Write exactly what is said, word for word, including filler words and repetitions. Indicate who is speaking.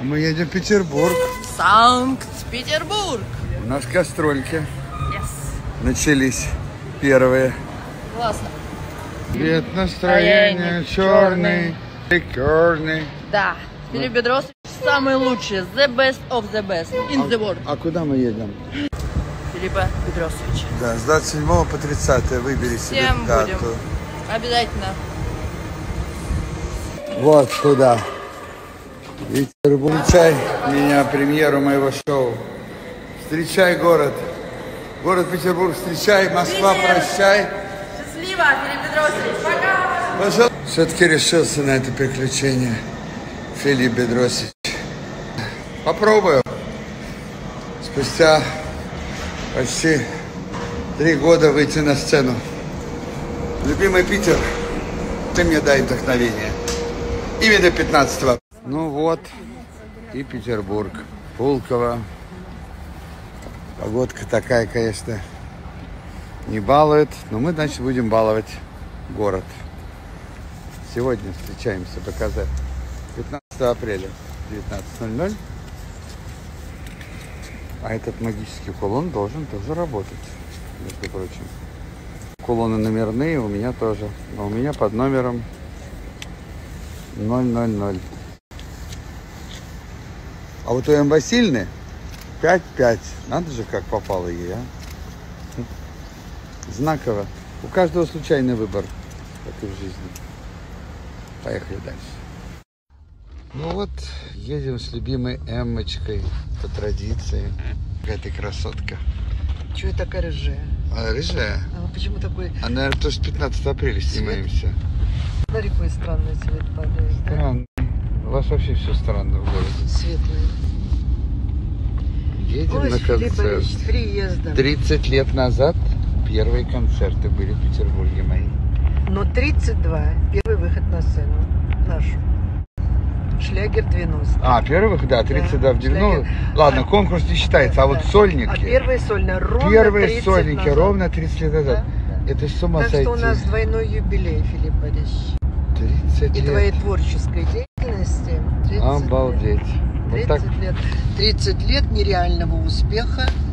Speaker 1: Мы едем в Петербург.
Speaker 2: Санкт-Петербург.
Speaker 1: У нас гастрольки.
Speaker 2: Yes.
Speaker 1: Начались первые.
Speaker 2: Классно.
Speaker 1: Цвет настроения черный, черный.
Speaker 2: Да. Филипп Бедросович самый лучший. The best of the best in the world.
Speaker 1: А куда мы едем?
Speaker 2: Филиппа Бедросовича.
Speaker 1: Да, с двадцать седьмого по тридцатое выбери себе
Speaker 2: Всем
Speaker 1: дату.
Speaker 2: будем. Обязательно.
Speaker 1: Вот туда. Петербург. Встречай меня, премьеру моего шоу. Встречай город. Город Петербург, встречай. Москва,
Speaker 2: Питер.
Speaker 1: прощай.
Speaker 2: Счастливо, Филипп Бедросович. Пока.
Speaker 1: Пожалуйста. Все-таки решился на это приключение. Филипп Бедросович. Попробую. Спустя почти три года выйти на сцену. Любимый Питер, ты мне дай вдохновение. Именно пятнадцатого. Ну вот и Петербург. Пулково. Погодка такая, конечно, не балует, но мы, значит, будем баловать город. Сегодня встречаемся показать. пятнадцатого апреля, девятнадцать ноль ноль. А этот магический кулон должен тоже работать, между прочим. Кулоны номерные у меня тоже, но у меня под номером ноль ноль ноль. А вот у М. Васильевны пять пять. Надо же, как попало ей, а? Знаково. У каждого случайный выбор, как и в жизни. Поехали дальше. Ну вот, едем с любимой Эммочкой по традиции. Какая ты красотка.
Speaker 3: Чего такая рыжая?
Speaker 1: А, рыжая?
Speaker 3: А почему такой?
Speaker 1: А, наверное, то, что пятнадцатого апреля снимаемся.
Speaker 3: Смотри, какой странный цвет падает.
Speaker 1: Странно. У вас вообще все странно в городе.
Speaker 3: Светлый.
Speaker 1: Едем
Speaker 3: Ой,
Speaker 1: на
Speaker 3: Филипп
Speaker 1: концерт.
Speaker 3: Борисович, с приездом.
Speaker 1: тридцать лет назад первые концерты были в Петербурге мои.
Speaker 3: Но тридцать два. Первый выход на сцену. Нашу. Шлягер девяносто.
Speaker 1: А, первых, да, тридцать два
Speaker 3: Да,
Speaker 1: в девяностых.
Speaker 3: шлягер.
Speaker 1: Ладно,
Speaker 3: А,
Speaker 1: конкурс не считается, а
Speaker 3: да.
Speaker 1: вот сольники.
Speaker 3: А первые сольные ровно
Speaker 1: Первые
Speaker 3: тридцать
Speaker 1: сольники
Speaker 3: назад.
Speaker 1: ровно тридцать лет назад.
Speaker 3: Да, да.
Speaker 1: Это с ума
Speaker 3: Так
Speaker 1: сойти.
Speaker 3: что у нас двойной юбилей, Филипп Борисович.
Speaker 1: тридцать
Speaker 3: И
Speaker 1: лет.
Speaker 3: твоей творческой деятельности. тридцать
Speaker 1: Обалдеть.
Speaker 3: Лет.
Speaker 1: Вот так.
Speaker 3: тридцать лет. тридцать лет нереального успеха.